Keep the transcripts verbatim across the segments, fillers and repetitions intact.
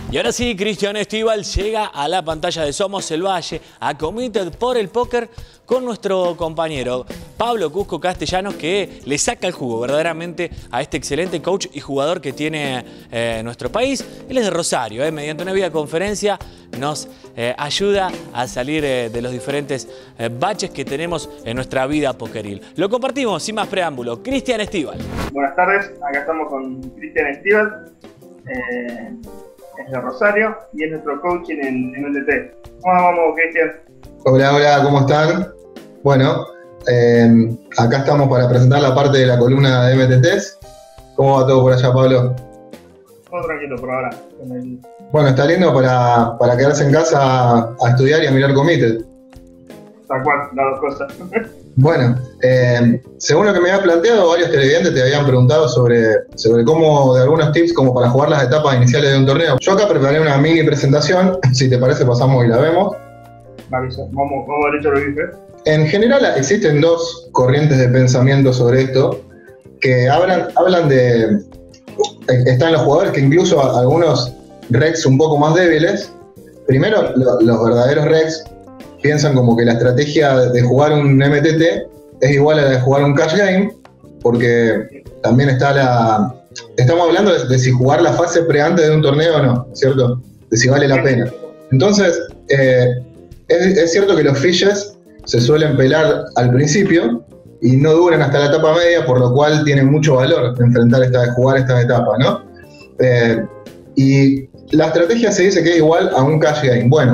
Y ahora sí, Cristian Estíbal llega a la pantalla de Somos el Valle, a Committed por el Póker, con nuestro compañero Pablo Cusco Castellanos, que le saca el jugo verdaderamente a este excelente coach y jugador que tiene eh, nuestro país. Él es de Rosario, eh, mediante una videoconferencia nos eh, ayuda a salir eh, de los diferentes eh, baches que tenemos en nuestra vida pokeril. Lo compartimos sin más preámbulo. Cristian Estíbal. Buenas tardes, acá estamos con Cristian Estíbal. Eh... es de Rosario y es nuestro coach en el M T T. ¿Cómo vamos, Cristian? Hola, hola, ¿cómo están? Bueno, eh, acá estamos para presentar la parte de la columna de M T Ts. ¿Cómo va todo por allá, Pablo? Todo tranquilo por ahora. Bueno, está lindo para, para quedarse en casa a, a estudiar y a mirar Committed. Tal cual, las dos cosas. Bueno, eh, según lo que me había planteado, varios televidentes te habían preguntado sobre, sobre cómo, de algunos tips como para jugar las etapas iniciales de un torneo. Yo acá preparé una mini presentación, si te parece pasamos y la vemos. Vale, vamos, vamos derecho a lo que dije. En general existen dos corrientes de pensamiento sobre esto, que hablan, hablan de... Están los jugadores que incluso algunos recs un poco más débiles. Primero, lo, los verdaderos recs piensan como que la estrategia de jugar un M T T es igual a la de jugar un cash game, porque también está la... Estamos hablando de, de si jugar la fase pre antes de un torneo o no, ¿cierto? De si vale la pena. Entonces, eh, es, es cierto que los fishes se suelen pelar al principio y no duran hasta la etapa media, por lo cual tiene mucho valor enfrentar esta, jugar estas etapas, ¿no? Eh, y la estrategia se dice que es igual a un cash game. Bueno,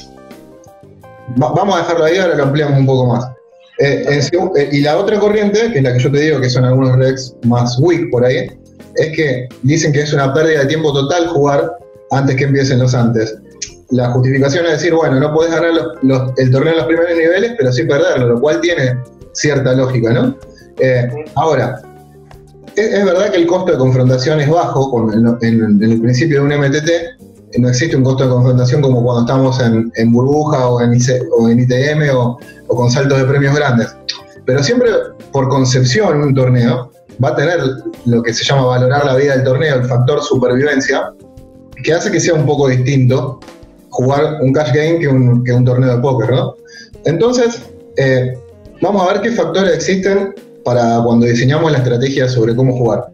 vamos a dejarlo ahí, ahora lo ampliamos un poco más. Eh, en, eh, y la otra corriente, que es la que yo te digo que son algunos recs más weak por ahí, es que dicen que es una pérdida de tiempo total jugar antes que empiecen los antes. La justificación es decir, bueno, no podés ganar los, los, el torneo en los primeros niveles, pero sí perderlo, lo cual tiene cierta lógica, ¿no? Eh, ahora, es, es verdad que el costo de confrontación es bajo con el, en, en el principio de un M T T. No existe un costo de confrontación como cuando estamos en, en burbuja o en, I C, o en I T M o, o con saltos de premios grandes. Pero siempre, por concepción, un torneo va a tener lo que se llama valorar la vida del torneo, el factor supervivencia, que hace que sea un poco distinto jugar un cash game que un, que un torneo de póker, ¿no? Entonces, eh, vamos a ver qué factores existen para cuando diseñamos la estrategia sobre cómo jugar.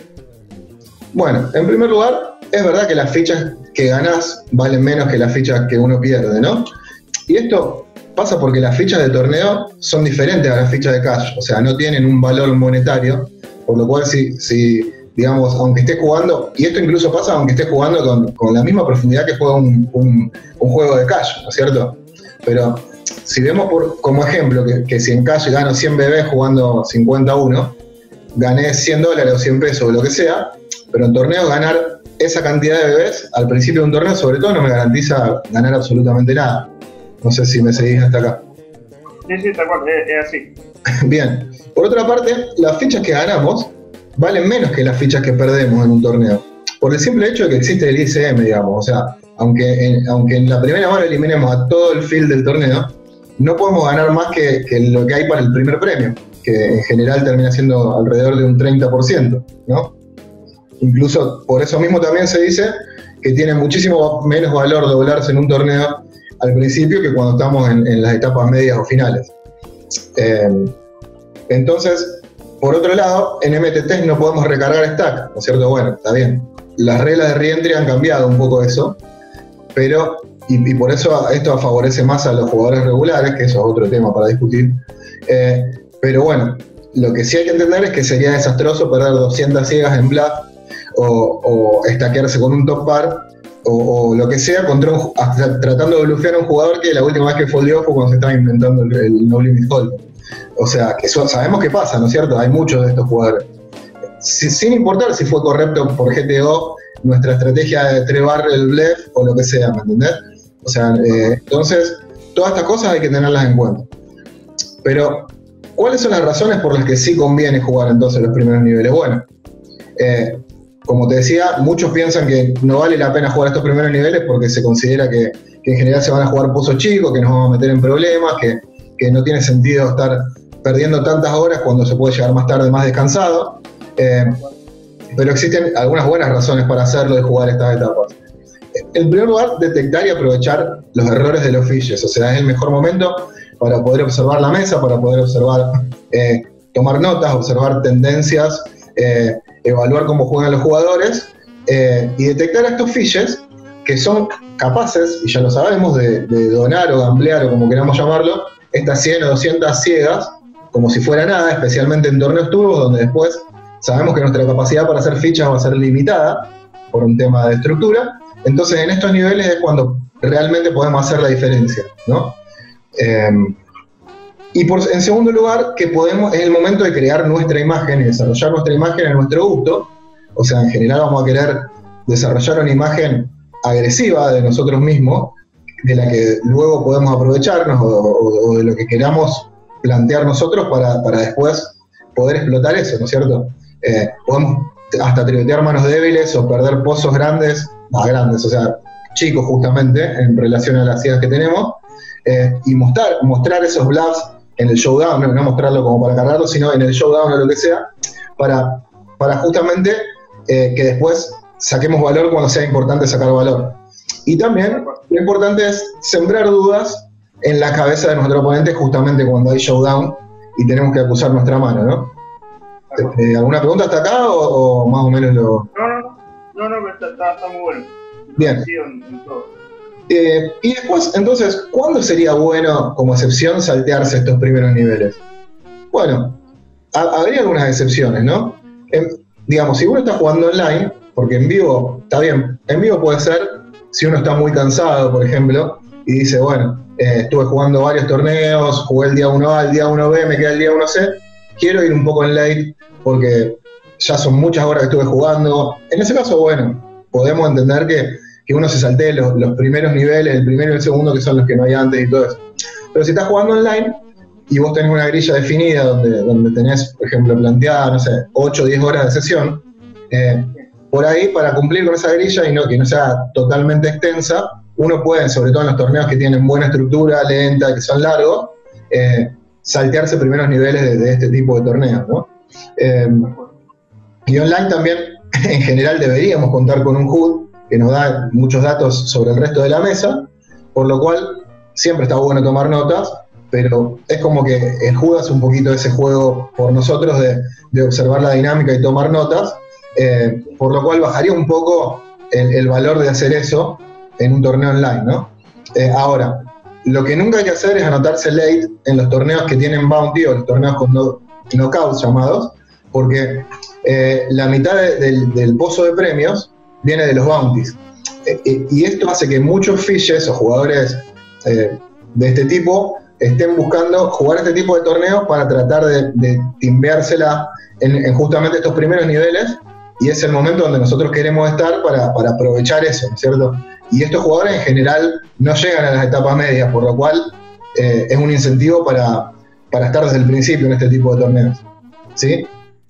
Bueno, en primer lugar, es verdad que las fichas que ganás valen menos que las fichas que uno pierde, ¿no? Y esto pasa porque las fichas de torneo son diferentes a las fichas de cash, o sea, no tienen un valor monetario, por lo cual si, si digamos, aunque estés jugando, y esto incluso pasa aunque estés jugando con, con la misma profundidad que juega un, un, un juego de cash, ¿no es cierto? Pero si vemos por, como ejemplo que, que si en cash gano cien B B jugando cincuenta a uno, gané cien dólares o cien pesos o lo que sea, pero en torneo ganar esa cantidad de bebés al principio de un torneo, sobre todo, no me garantiza ganar absolutamente nada. No sé si me seguís hasta acá. Sí, sí, tal cual, es, es así. Bien. Por otra parte, las fichas que ganamos valen menos que las fichas que perdemos en un torneo. Por el simple hecho de que existe el I C M, digamos. O sea, aunque en, aunque en la primera mano eliminemos a todo el field del torneo, no podemos ganar más que, que lo que hay para el primer premio, que en general termina siendo alrededor de un treinta por ciento, ¿no? Incluso por eso mismo también se dice que tiene muchísimo menos valor doblarse en un torneo al principio que cuando estamos en, en las etapas medias o finales. Eh, entonces, por otro lado, en M T Ts no podemos recargar stack, ¿no es cierto? Bueno, está bien. Las reglas de reentry han cambiado un poco eso, pero, y, y por eso esto favorece más a los jugadores regulares, que eso es otro tema para discutir. Eh, pero bueno, lo que sí hay que entender es que sería desastroso perder doscientas ciegas en bluff, o, o estaquearse con un top par, o, o lo que sea, contra un, hasta tratando de blufear a un jugador que la última vez que foldeó fue cuando se estaba inventando el, el no limit hold. O sea, que eso, sabemos que pasa, ¿no es cierto? Hay muchos de estos jugadores. Si, sin importar si fue correcto por G T O nuestra estrategia de trebar el bluff o lo que sea, ¿me entendés? O sea, eh, entonces, todas estas cosas hay que tenerlas en cuenta. Pero, ¿cuáles son las razones por las que sí conviene jugar entonces los primeros niveles? Bueno, eh, como te decía, muchos piensan que no vale la pena jugar estos primeros niveles porque se considera que, que en general se van a jugar pozos chicos, que nos vamos a meter en problemas, que, que no tiene sentido estar perdiendo tantas horas cuando se puede llegar más tarde más descansado. Eh, pero existen algunas buenas razones para hacerlo y jugar estas etapas. en primer lugar, detectar y aprovechar los errores de los fishes. O sea, es el mejor momento para poder observar la mesa, para poder observar, eh, tomar notas, observar tendencias, eh, evaluar cómo juegan los jugadores eh, y detectar a estos fishes que son capaces, y ya lo sabemos, de, de donar o gamblear o como queramos llamarlo, estas cien o doscientas ciegas, como si fuera nada, especialmente en torneos turbos, donde después sabemos que nuestra capacidad para hacer fichas va a ser limitada por un tema de estructura. Entonces, en estos niveles es cuando realmente podemos hacer la diferencia, ¿no? Eh, y por, en segundo lugar, que podemos, es el momento de crear nuestra imagen y desarrollar nuestra imagen a nuestro gusto. O sea, en general vamos a querer desarrollar una imagen agresiva de nosotros mismos, de la que luego podemos aprovecharnos o, o, o de lo que queramos plantear nosotros para, para después poder explotar eso, ¿no es cierto? Eh, podemos hasta tributear manos débiles o perder pozos grandes, más grandes, o sea, chicos justamente, en relación a las ciegas que tenemos, eh, y mostrar, mostrar esos bluffs en el showdown, no, no mostrarlo como para cargarlo, sino en el showdown o lo que sea, para, para justamente eh, que después saquemos valor cuando sea importante sacar valor. Y también lo importante es sembrar dudas en la cabeza de nuestro oponente justamente cuando hay showdown y tenemos que acusar nuestra mano, ¿no? Eh, ¿Alguna pregunta hasta acá o, o más o menos lo...? No, no, no, no, no pero está, está, está muy bueno. Bien. En, en todo. Eh, y después, entonces, ¿cuándo sería bueno, como excepción, saltearse estos primeros niveles? Bueno, ha, habría algunas excepciones, ¿no? En, digamos, si uno está jugando online, porque en vivo, está bien, en vivo puede ser si uno está muy cansado, por ejemplo, y dice, bueno, eh, estuve jugando varios torneos, jugué el día uno A, el día uno B, me queda el día uno C, quiero ir un poco en late porque ya son muchas horas que estuve jugando. En ese caso, bueno, podemos entender que, que uno se saltee los, los primeros niveles, el primero y el segundo, que son los que no hay antes y todo eso. Pero si estás jugando online y vos tenés una grilla definida donde, donde tenés, por ejemplo, planteada, no sé, ocho o diez horas de sesión, eh, por ahí, para cumplir con esa grilla y no, que no sea totalmente extensa, uno puede, sobre todo en los torneos que tienen buena estructura, lenta, que son largos, eh, saltearse primeros niveles de, de este tipo de torneos, ¿no? Eh, y online también, en general, deberíamos contar con un H U D que nos da muchos datos sobre el resto de la mesa, por lo cual siempre está bueno tomar notas, pero es como que el H U D hace un poquito ese juego por nosotros de, de observar la dinámica y tomar notas, eh, por lo cual bajaría un poco el, el valor de hacer eso en un torneo online, ¿no? Eh, ahora, lo que nunca hay que hacer es anotarse late en los torneos que tienen bounty o los torneos con no, knockouts llamados, porque eh, la mitad de, del, del pozo de premios viene de los bounties. Eh, eh, y esto hace que muchos fishes o jugadores eh, de este tipo estén buscando jugar este tipo de torneos para tratar de, de timbeársela en, en justamente estos primeros niveles, y es el momento donde nosotros queremos estar para, para aprovechar eso, ¿no es cierto? Y estos jugadores en general no llegan a las etapas medias, por lo cual eh, es un incentivo para, para estar desde el principio en este tipo de torneos. ¿Sí?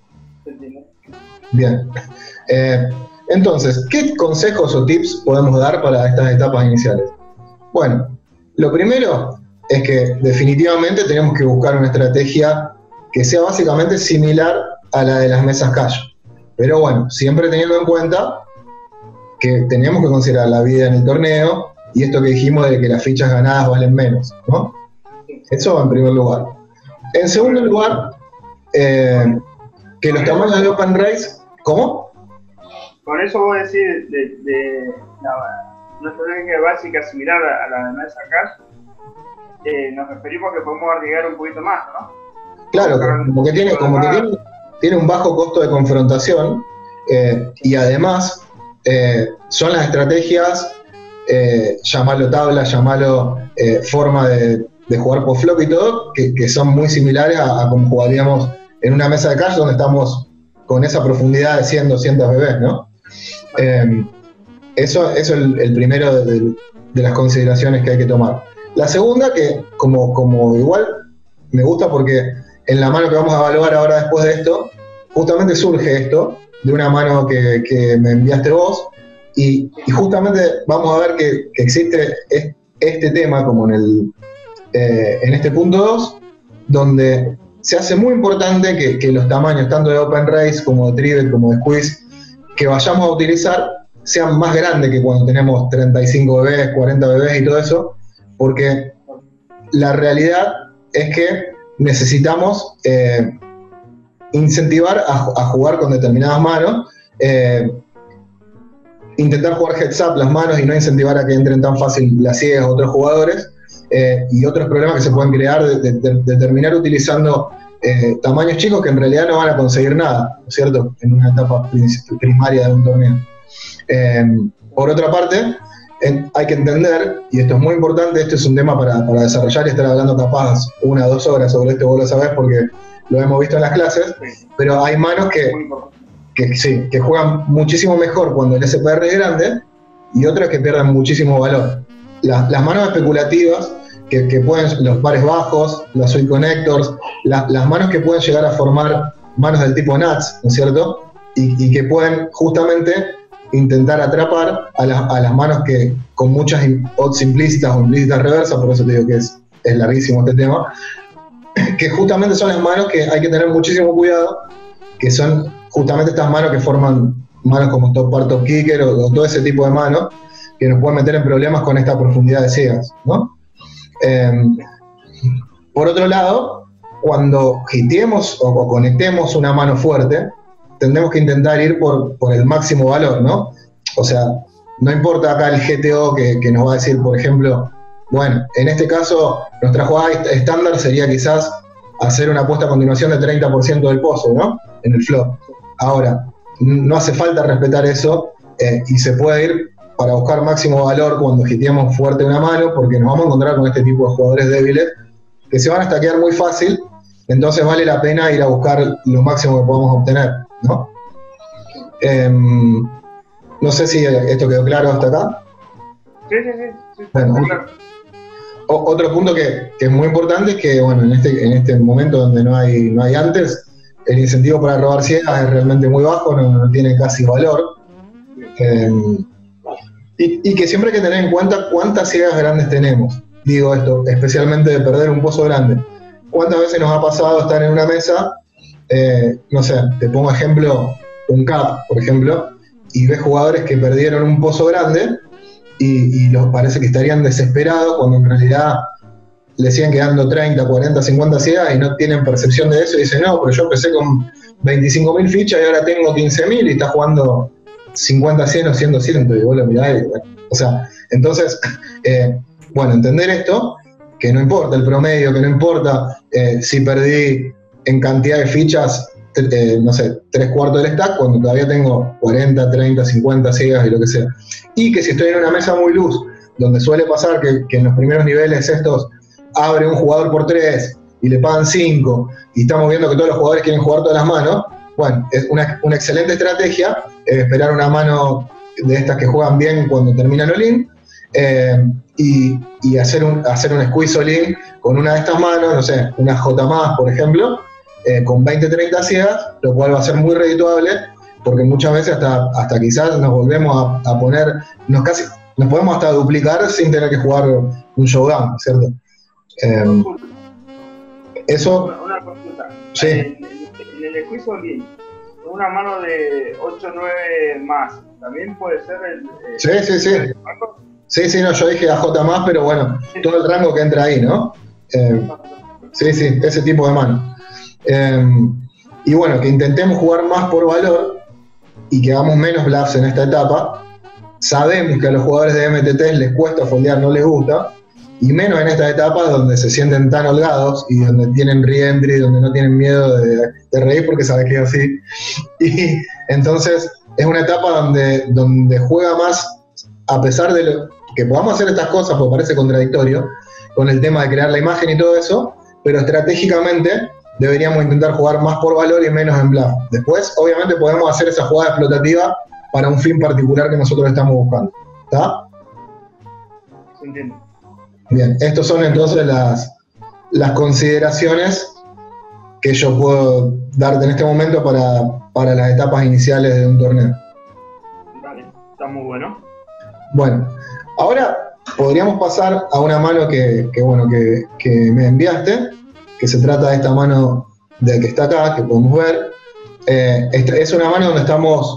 Bien. Eh, entonces, ¿qué consejos o tips podemos dar para estas etapas iniciales? Bueno, lo primero es que definitivamente tenemos que buscar una estrategia que sea básicamente similar a la de las mesas cash. Pero bueno, siempre teniendo en cuenta que tenemos que considerar la vida en el torneo y esto que dijimos de que las fichas ganadas valen menos, ¿no? Eso en primer lugar. En segundo lugar, eh, que los tamaños de Open Race, ¿cómo? Con eso voy a decir de, de la, una estrategia básica similar a, a la de mesa cash, eh, nos referimos a que podemos arriesgar un poquito más, ¿no? Claro, como que tiene, como que tiene, tiene un bajo costo de confrontación eh, y además eh, son las estrategias, eh, llamarlo tabla, llamarlo eh, forma de, de jugar por flop y todo, que, que son muy similares a, a como jugaríamos en una mesa de cash donde estamos con esa profundidad de cien, doscientos bebés, ¿no? Eh, eso, eso es el, el primero de, de, de las consideraciones que hay que tomar. La segunda, que como, como igual me gusta porque en la mano que vamos a evaluar ahora después de esto, justamente surge esto, de una mano que, que me enviaste vos, y, y justamente vamos a ver que, que existe este tema, como en, el, eh, en este punto dos, donde se hace muy importante que, que los tamaños, tanto de Open Race, como de Trivet, como de Squeeze, que vayamos a utilizar, sean más grandes que cuando tenemos treinta y cinco bebés, cuarenta bebés y todo eso, porque la realidad es que necesitamos eh, incentivar a, a jugar con determinadas manos, eh, intentar jugar heads up las manos y no incentivar a que entren tan fácil las ciegas a otros jugadores, eh, y otros problemas que se pueden crear de, de, de, de terminar utilizando eh, tamaños chicos que en realidad no van a conseguir nada, ¿no es cierto?, en una etapa primaria de un torneo. Eh, por otra parte, en, hay que entender, y esto es muy importante, este es un tema para, para desarrollar y estar hablando capaz una o dos horas sobre esto, vos lo sabés porque lo hemos visto en las clases, pero hay manos que, que, sí, que juegan muchísimo mejor cuando el S P R es grande y otras que pierden muchísimo valor. Las, las manos especulativas, que, que pueden, los pares bajos, los sweep connectors, la, las manos que pueden llegar a formar manos del tipo nuts, ¿no es cierto? Y, y que pueden justamente intentar atrapar a, la, a las manos que con muchas odds implícitas o implícitas reversas, por eso te digo que es, es larguísimo este tema, que justamente son las manos que hay que tener muchísimo cuidado, que son justamente estas manos que forman manos como top par, top kicker o, o todo ese tipo de manos que nos pueden meter en problemas con esta profundidad de ciegas, ¿no? Eh, por otro lado, cuando hiteemos o, o conectemos una mano fuerte, tendremos que intentar ir por, por el máximo valor, ¿no? O sea, no importa acá el G T O que, que nos va a decir, por ejemplo, bueno, en este caso, nuestra jugada estándar sería quizás hacer una apuesta a continuación de treinta por ciento del pozo, ¿no? En el flop. Ahora, no hace falta respetar eso eh, y se puede ir para buscar máximo valor cuando hiteemos fuerte una mano, porque nos vamos a encontrar con este tipo de jugadores débiles que se van a stackear muy fácil, entonces vale la pena ir a buscar lo máximo que podamos obtener, ¿no? Eh, no sé si esto quedó claro hasta acá. Sí, sí, sí. sí bueno, claro. o, otro punto que, que es muy importante es que, bueno, en este, en este momento donde no hay, no hay antes, el incentivo para robar ciegas es realmente muy bajo, no, no tiene casi valor. Eh, y, y que siempre hay que tener en cuenta cuántas ciegas grandes tenemos. Digo esto, especialmente de perder un pozo grande. ¿Cuántas veces nos ha pasado estar en una mesa, eh, no sé, te pongo ejemplo, un cap, por ejemplo, y ves jugadores que perdieron un pozo grande y, y los parece que estarían desesperados cuando en realidad le siguen quedando treinta, cuarenta, cincuenta ciegas y no tienen percepción de eso y dicen, no, pero yo empecé con veinticinco mil fichas y ahora tengo quince mil y está jugando cincuenta, cien o cien, doscientos y vos lo mirás y, bueno, o sea, entonces, eh, bueno, entender esto, que no importa el promedio, que no importa eh, si perdí en cantidad de fichas, eh, no sé, tres cuartos del stack, cuando todavía tengo cuarenta, treinta, cincuenta ciegas y lo que sea. Y que si estoy en una mesa muy loose, donde suele pasar que, que en los primeros niveles estos abre un jugador por tres y le pagan cinco, y estamos viendo que todos los jugadores quieren jugar todas las manos, bueno, es una, una excelente estrategia eh, esperar una mano de estas que juegan bien cuando terminan all-in, eh, y, y hacer un, hacer un squeeze all-in con una de estas manos, no sé, una J más, por ejemplo, eh, con veinte, treinta ciegas, lo cual va a ser muy redituable, porque muchas veces hasta, hasta quizás nos volvemos a, a poner, nos casi nos podemos hasta duplicar sin tener que jugar un showdown, ¿cierto? Eh, eso... Una, una consulta. Sí. En, en el squeeze all-in, una mano de ocho o nueve más, ¿también puede ser el... el sí, sí, sí. El sí, sí, no, yo dije A J más, pero bueno, todo el rango que entra ahí, ¿no? Eh, sí, sí, ese tipo de mano. Eh, y bueno, que intentemos jugar más por valor y que hagamos menos bluffs en esta etapa. Sabemos que a los jugadores de M T T les cuesta foldear, no les gusta, y menos en estas etapas donde se sienten tan holgados y donde tienen re-entry, donde no tienen miedo de, de reír porque sabes que es así. Y entonces es una etapa donde, donde juega más, a pesar de lo, que podamos hacer estas cosas, porque parece contradictorio, con el tema de crear la imagen y todo eso, pero estratégicamente deberíamos intentar jugar más por valor y menos en bluff. Después, obviamente, podemos hacer esa jugada explotativa para un fin particular que nosotros estamos buscando. ¿Está? Entiendo. Bien, estas son entonces las, las consideraciones que yo puedo darte en este momento para, para las etapas iniciales de un torneo. Vale, está muy bueno. Bueno, ahora podríamos pasar a una mano que, que, bueno, que, que me enviaste, que se trata de esta mano de que está acá, que podemos ver. Eh, esta, es una mano donde estamos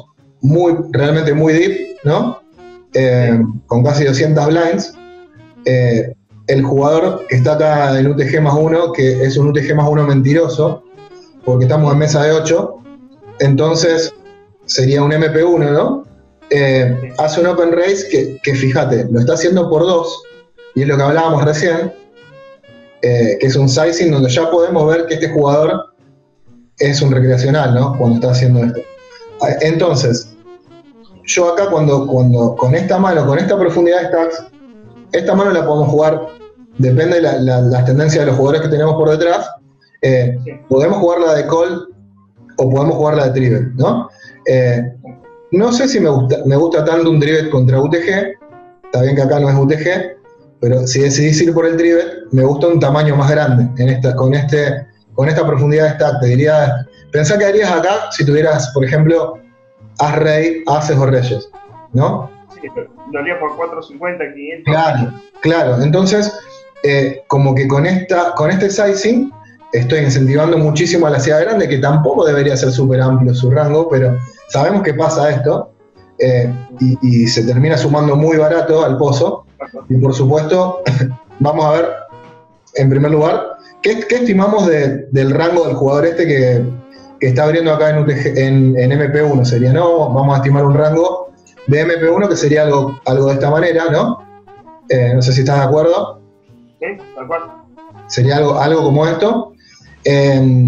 muy, realmente muy deep, ¿no? Eh, con casi doscientas blinds. Eh, el jugador que está acá en U T G más uno, que es un U T G más uno mentiroso, porque estamos en mesa de ocho, entonces sería un M P uno, ¿no? Eh, hace un open race que, que, fíjate, lo está haciendo por dos, y es lo que hablábamos recién, eh, que es un sizing donde ya podemos ver que este jugador es un recreacional, ¿no? Cuando está haciendo esto. Entonces, yo acá cuando, cuando con esta mano, con esta profundidad de stacks, esta mano la podemos jugar, depende de la, la, las tendencias de los jugadores que tenemos por detrás, eh, sí. Podemos jugar la de call o podemos jugar la de trivet, ¿no? Eh, no sé si me gusta, me gusta tanto un trivet contra U T G, está bien que acá no es U T G, pero si decidís ir por el trivet, me gusta un tamaño más grande, en esta, con, este, con esta profundidad de stack. Te diría, pensá que harías acá si tuvieras, por ejemplo, as rey, ases o reyes, ¿no? Sí, lo haría por cuatrocientos cincuenta, quinientos. Claro, claro. Entonces, eh, como que con, esta, con este sizing estoy incentivando muchísimo a la ciudad grande, que tampoco debería ser súper amplio su rango, pero sabemos que pasa esto, eh, y, y se termina sumando muy barato al pozo. Y por supuesto, vamos a ver, en primer lugar, ¿qué, qué estimamos de, del rango del jugador este que, que está abriendo acá en, U T G, en, en M P uno? Sería, ¿no? Vamos a estimar un rango de M P uno que sería algo, algo de esta manera, ¿no? Eh, no sé si estás de acuerdo. Sí, de acuerdo. Sería algo, algo como esto. Eh,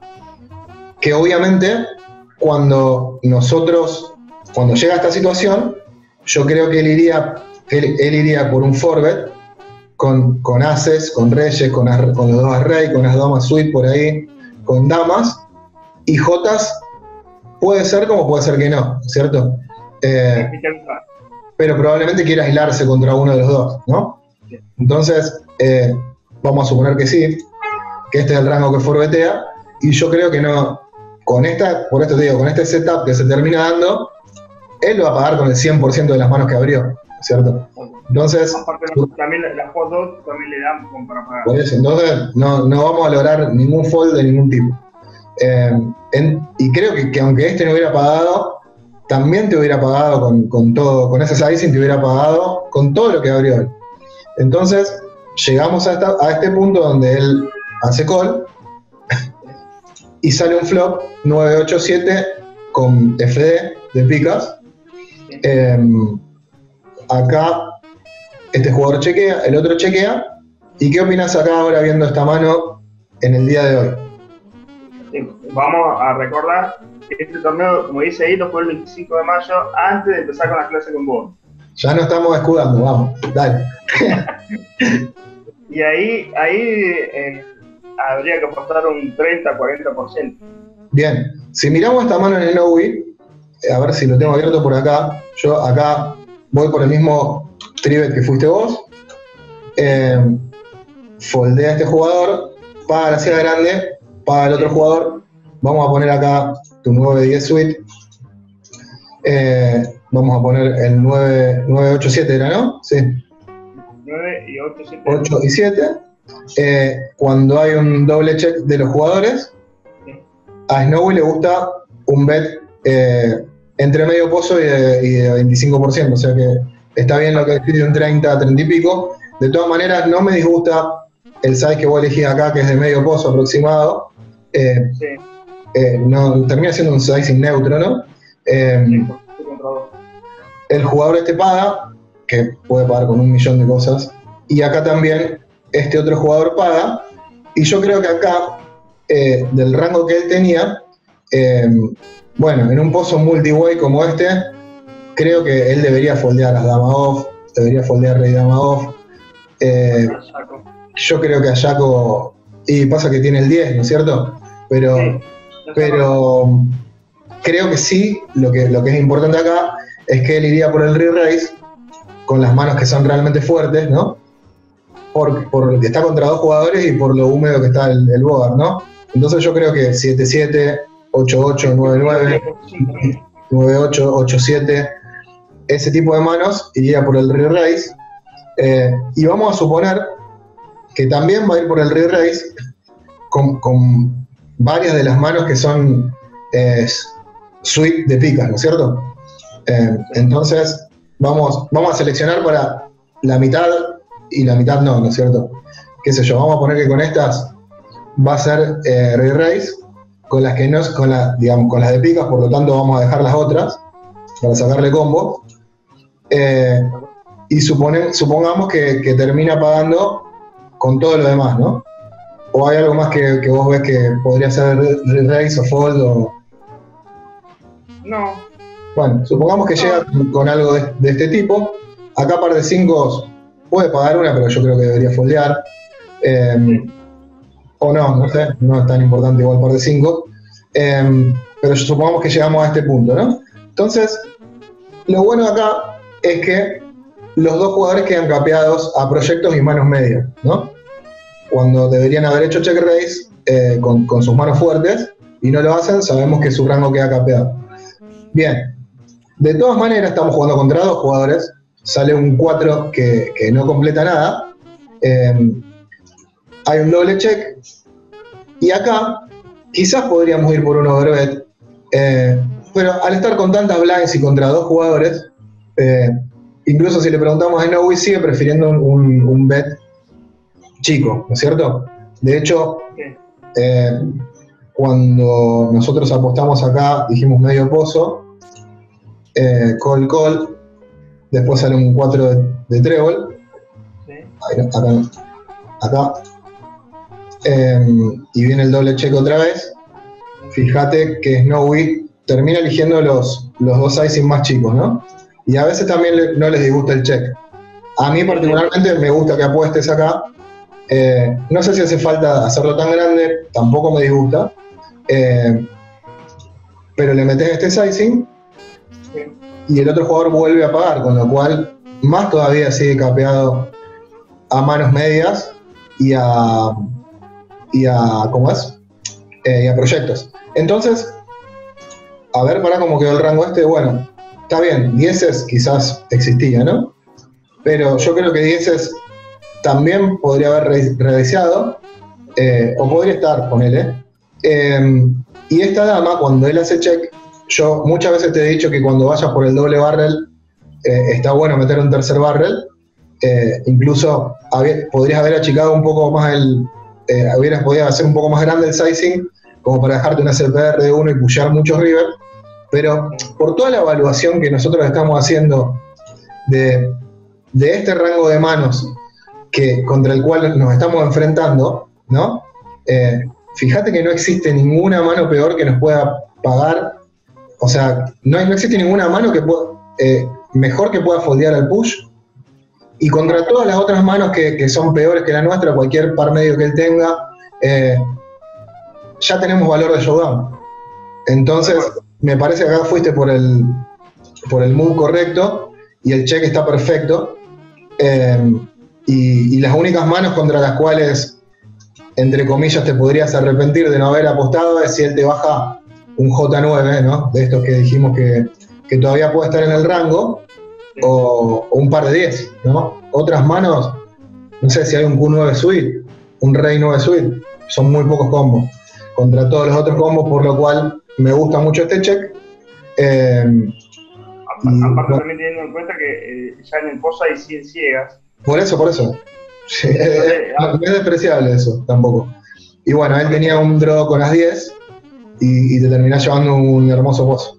que obviamente, cuando nosotros, cuando llega esta situación, yo creo que él iría, él, él iría por un four-bet con, con ases, con reyes, con, as, con los dos as rey, con las damas suite por ahí, con damas, y jotas puede ser como puede ser que no, ¿cierto? Eh, pero probablemente quiera aislarse contra uno de los dos, ¿no? Entonces, eh, vamos a suponer que sí, que este es el rango que forbetea, y yo creo que no, con esta, por esto te digo, con este setup que se termina dando, él lo va a pagar con el cien por ciento de las manos que abrió, ¿cierto? Entonces, aparte, también las fotos también le dan como para pagar. Por eso, entonces no, no vamos a lograr ningún fold de ningún tipo. Eh, en, y creo que, que aunque este no hubiera pagado, también te hubiera pagado con, con todo, con ese sizing te hubiera pagado con todo lo que abrió él. Entonces, llegamos a, esta, a este punto donde él hace call y sale un flop nueve ocho siete con F D de picas. Eh, acá este jugador chequea, el otro chequea. ¿Y qué opinas acá ahora viendo esta mano en el día de hoy? Sí, vamos a recordar que este torneo, como dice ahí, lo fue el veinticinco de mayo, antes de empezar con las clases con vos. Ya no estamos escudando, vamos, dale. Y ahí, ahí eh, habría que apostar un treinta a cuarenta por ciento. Bien, si miramos esta mano en el no-win, a ver si lo tengo abierto por acá. Yo acá voy por el mismo trivet que fuiste vos. Eh, foldea a este jugador, paga la ciudad grande, paga el otro jugador. Vamos a poner acá tu nueve diez suite. Eh, vamos a poner el nueve ocho siete, ¿era, no? Sí. nueve y ocho, siete. ocho y siete. Eh, cuando hay un doble check de los jugadores, sí. A Snowy le gusta un bet eh, entre medio pozo y de, y de veinticinco por ciento, o sea que está bien lo que decís, un treinta, treinta y pico. De todas maneras, no me disgusta el size que vos elegís acá, que es de medio pozo aproximado. Eh, sí. eh, no, termina siendo un sizing neutro, ¿no? Eh, sí, el jugador este paga, que puede pagar con un millón de cosas, y acá también este otro jugador paga, y yo creo que acá, eh, del rango que él tenía, eh, bueno, en un pozo multi-way como este, creo que él debería foldear a dama off, debería foldear rey dama off. Eh, yo creo que a Jaco, y pasa que tiene el diez, ¿no es cierto? Pero, sí, pero creo que sí, lo que, lo que es importante acá es que él iría por el re-raise con las manos que son realmente fuertes, ¿no? Por, por que está contra dos jugadores y por lo húmedo que está el, el board, ¿no? Entonces yo creo que siete siete, ocho ocho, nueve nueve, nueve ocho, ocho siete, ese tipo de manos iría por el re-raise. Eh, y vamos a suponer que también va a ir por el re-raise con, con varias de las manos que son eh, suite de picas, ¿no es cierto? Eh, entonces, vamos, vamos a seleccionar para la mitad y la mitad no, ¿no es cierto? Qué sé yo, vamos a poner que con estas va a ser eh, re-raise, con las que no, con la, digamos, con las de picas, por lo tanto vamos a dejar las otras para sacarle combo. Eh, y supone, supongamos que, que termina pagando con todo lo demás, ¿no? ¿O hay algo más que, que vos ves que podría ser re-raise o fold? O... No. Bueno, supongamos que llega con, con algo de, de este tipo. Acá par de cinco puede pagar una, pero yo creo que debería foldear. Eh, sí. O no, no sé, no es tan importante igual par de cinco. Eh, pero supongamos que llegamos a este punto, ¿no? Entonces, lo bueno acá es que los dos jugadores quedan capeados a proyectos y manos medias, ¿no? Cuando deberían haber hecho check raise eh, con, con sus manos fuertes y no lo hacen, sabemos que su rango queda capeado. Bien, de todas maneras estamos jugando contra dos jugadores, sale un cuatro que, que no completa nada, eh, hay un doble check y acá quizás podríamos ir por un overbet, eh, pero al estar con tantas blinds y contra dos jugadores, eh, incluso si le preguntamos a Snowy sigue prefiriendo un, un, un bet chico, ¿no es cierto? De hecho, eh, cuando nosotros apostamos acá, dijimos medio pozo, eh, call, call, después sale un cuatro de, de trébol, sí. Ahí, acá, acá, eh, y viene el doble check otra vez. Fíjate que Snowy termina eligiendo los, los dos sizing más chicos, ¿no? Y a veces también le, no les disgusta el check. A mí particularmente me gusta que apuestes acá. Eh, no sé si hace falta hacerlo tan grande, tampoco me disgusta. Eh, pero le metes este sizing y el otro jugador vuelve a pagar, con lo cual más todavía sigue capeado a manos medias y a, y a ¿cómo es? Eh, y a proyectos. Entonces, a ver para cómo quedó el rango este. Bueno, está bien, dieces quizás existía, ¿no? Pero yo creo que dieces también podría haber redeseado, eh, o podría estar, ponele. Eh, y esta dama, cuando él hace check, yo muchas veces te he dicho que cuando vayas por el doble barrel, eh, está bueno meter un tercer barrel. Eh, incluso había, podrías haber achicado un poco más el, eh, hubieras podido hacer un poco más grande el sizing, como para dejarte una C P R de uno y pushear muchos river. Pero por toda la evaluación que nosotros estamos haciendo de, de este rango de manos que, contra el cual nos estamos enfrentando, ¿no? Eh, fíjate que no existe ninguna mano peor que nos pueda pagar, o sea, no, hay, no existe ninguna mano que pueda, eh, mejor que pueda foldear al push, y contra todas las otras manos que, que son peores que la nuestra, cualquier par medio que él tenga, eh, ya tenemos valor de showdown. Entonces, me parece que acá fuiste por el, por el move correcto, y el check está perfecto. Eh, y, y las únicas manos contra las cuales, entre comillas, te podrías arrepentir de no haber apostado es si él te baja un J nueve, ¿no? De estos que dijimos que, que todavía puede estar en el rango, o, o un par de diez, ¿no? Otras manos, no sé si hay un Q nueve suite, un Rey nueve suite, son muy pocos combos contra todos los otros combos, por lo cual me gusta mucho este check. Eh, y, aparte, también teniendo en cuenta que eh, ya en el pozo hay cien ciegas. Por eso, por eso. Sí, es, no es despreciable eso, tampoco. Y bueno, él tenía un draw con las diez y, y te terminás llevando un hermoso pozo.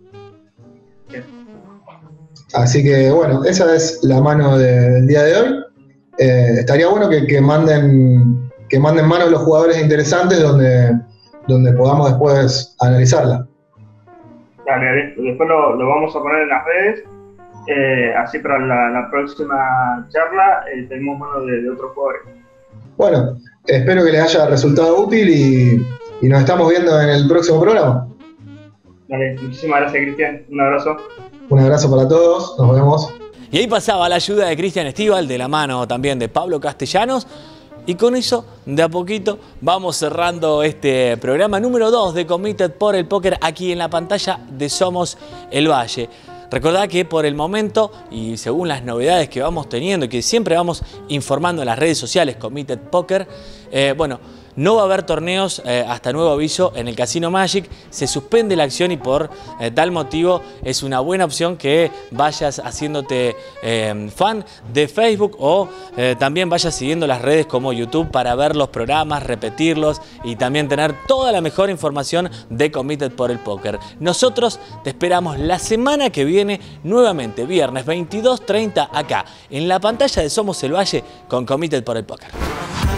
Así que bueno, esa es la mano de, del día de hoy. Eh, estaría bueno que, que manden que manden manos los jugadores interesantes donde, donde podamos después analizarla. Dale, después lo, lo vamos a poner en las redes. Eh, así para la, la próxima charla eh, tenemos manos de, de otros jugadores. Bueno, espero que les haya resultado útil y, y nos estamos viendo en el próximo programa. Dale, muchísimas gracias, Cristian. Un abrazo. Un abrazo para todos, nos vemos. Y ahí pasaba la ayuda de Cristian Estíbal, de la mano también de Pablo Castellanos. Y con eso, de a poquito, vamos cerrando este programa número dos de Committed por el Póker aquí en la pantalla de Somos el Valle. Recordad que por el momento, y según las novedades que vamos teniendo y que siempre vamos informando en las redes sociales Committed Poker, eh, bueno, no va a haber torneos eh, hasta nuevo aviso en el Casino Magic. Se suspende la acción y por eh, tal motivo es una buena opción que vayas haciéndote eh, fan de Facebook o eh, también vayas siguiendo las redes como YouTube para ver los programas, repetirlos y también tener toda la mejor información de Committed por el Póker. Nosotros te esperamos la semana que viene nuevamente, viernes veintidós treinta acá en la pantalla de Somos el Valle con Committed por el Póker.